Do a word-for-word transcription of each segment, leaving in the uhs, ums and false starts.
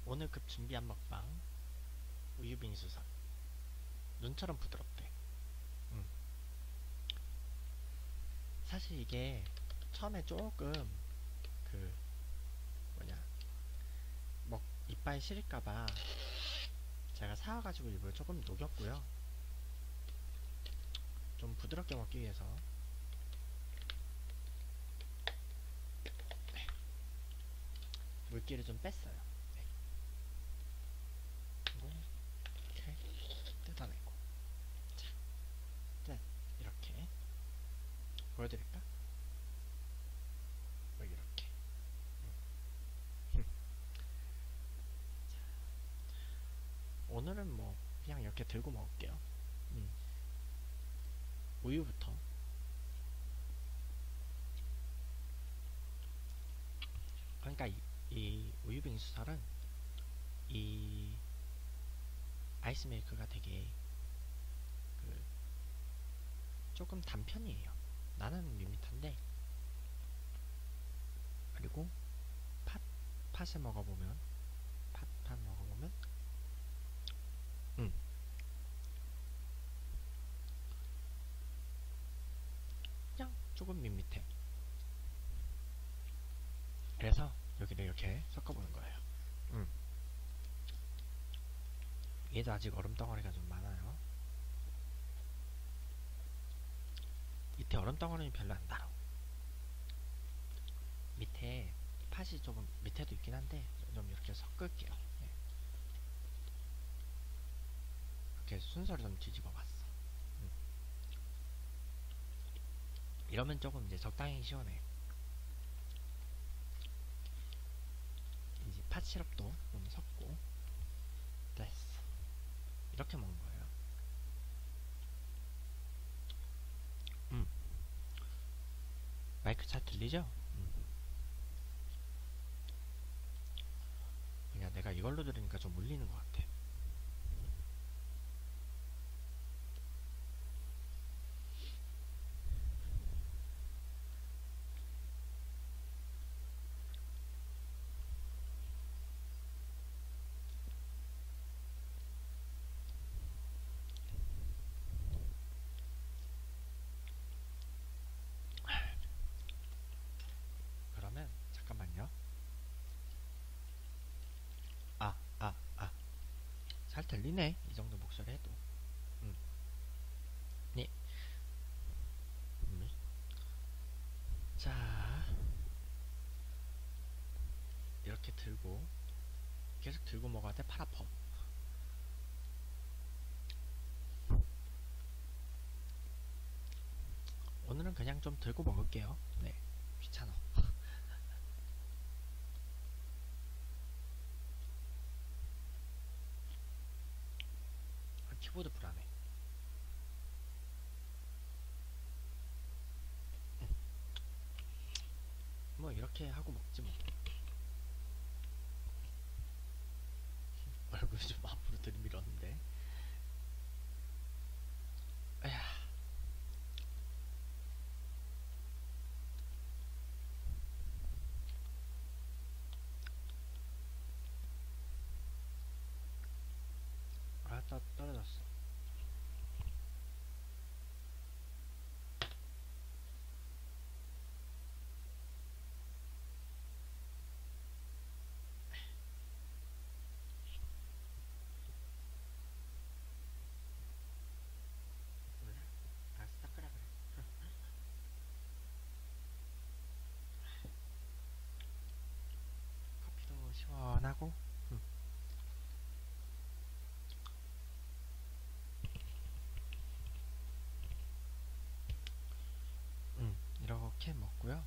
오늘 급 준비한 먹방 우유빙수선. 눈처럼 부드럽대. 음. 사실 이게 처음에 조금 그 뭐냐 먹 이빨 시릴까봐 제가 사와가지고 일부러 조금 녹였고요. 좀 부드럽게 먹기 위해서 물기를 좀 뺐어요. 네. 그리고 이렇게 뜯어내고, 자, 짠, 이렇게 보여드릴까? 뭐 이렇게. 오늘은 뭐 그냥 이렇게 들고 먹을게요. 음. 우유부터. 그러니까 이, 이 우유빙수살은 이 아이스밀크가 되게 그 조금 단편이에요. 나는 밋밋한데. 그리고 팥 팥을 먹어보면 팥 팥 먹어보면 음 그냥 조금 밋밋해. 그래서 여기를 이렇게 섞어보는 거예요. 음 얘도 아직 얼음 덩어리가 좀 많아요. 밑에 얼음 덩어리는 별로 안 달아. 밑에 팥이 조금 밑에도 있긴 한데 좀 이렇게 섞을게요. 네. 이렇게 순서를 좀 뒤집어 봤어. 음. 이러면 조금 이제 적당히 시원해. 이제 팥 시럽도 좀 섞고 됐어. 이렇게 먹는 거예요. 음 마이크 잘 들리죠? 음. 그냥 내가 이걸로 들으니까 좀 울리는 것 같아. 그러면 잠깐만요. 아, 아, 아. 잘 들리네. 이 정도 목소리 해도. 음. 네. 음. 자, 이렇게 들고 계속 들고 먹어야 돼. 팔 아파. 오늘은 그냥 좀 들고 먹을게요. 네. 귀찮아. 아, 키보드 불안해. 뭐 이렇게 하고 먹지 뭐. 얼굴 좀 앞으로 들이밀었는데. 에휴. 아, 떠, 떨어졌어. 몰라? 알았어, 닦으라 그래. 커피도 시원하고. 음. 음. 이렇게 먹고요.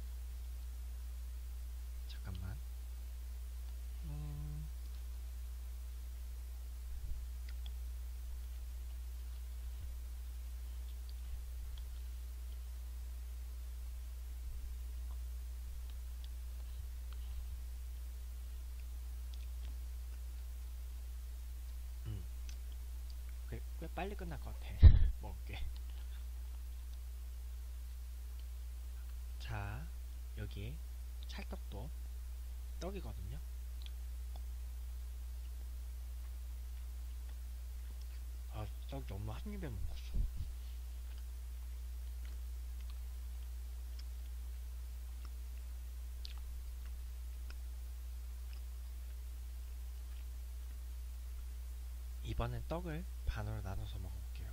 잠깐만. 음. 음. 꽤, 꽤 빨리 끝날 것 같아. 먹을게. 자, 여기에 찰떡도 떡이거든요. 떡 너무 한 입에 먹었어. 이번엔 떡을 반으로 나눠서 먹어볼게요.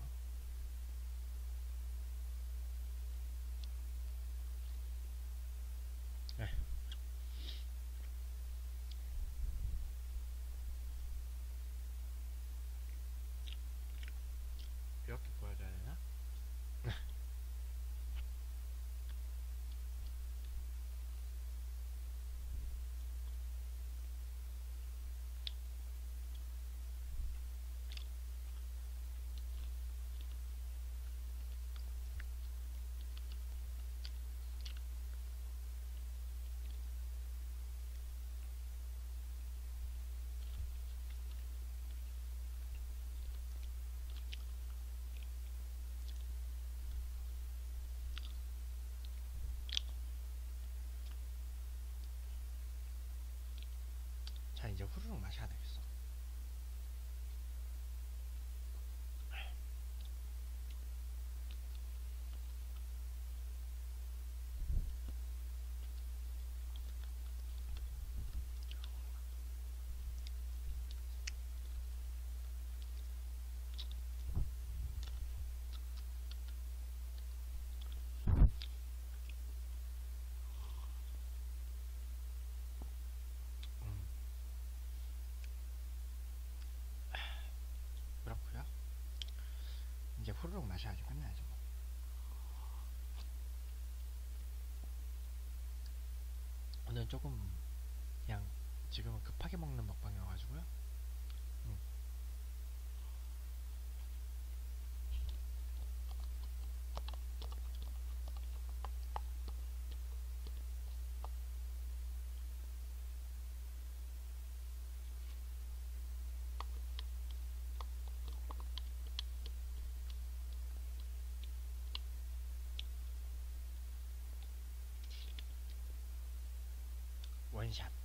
네. 이렇게 보여줘야 되나? 자, 이제 후루룩 마셔야 되겠어. 음, 그렇고요. 이제 후루룩 마셔야지 끝나야죠. 뭐. 오늘 조금 그냥 지금은 급하게 먹는 먹방이어가지고요. 음, 원샷.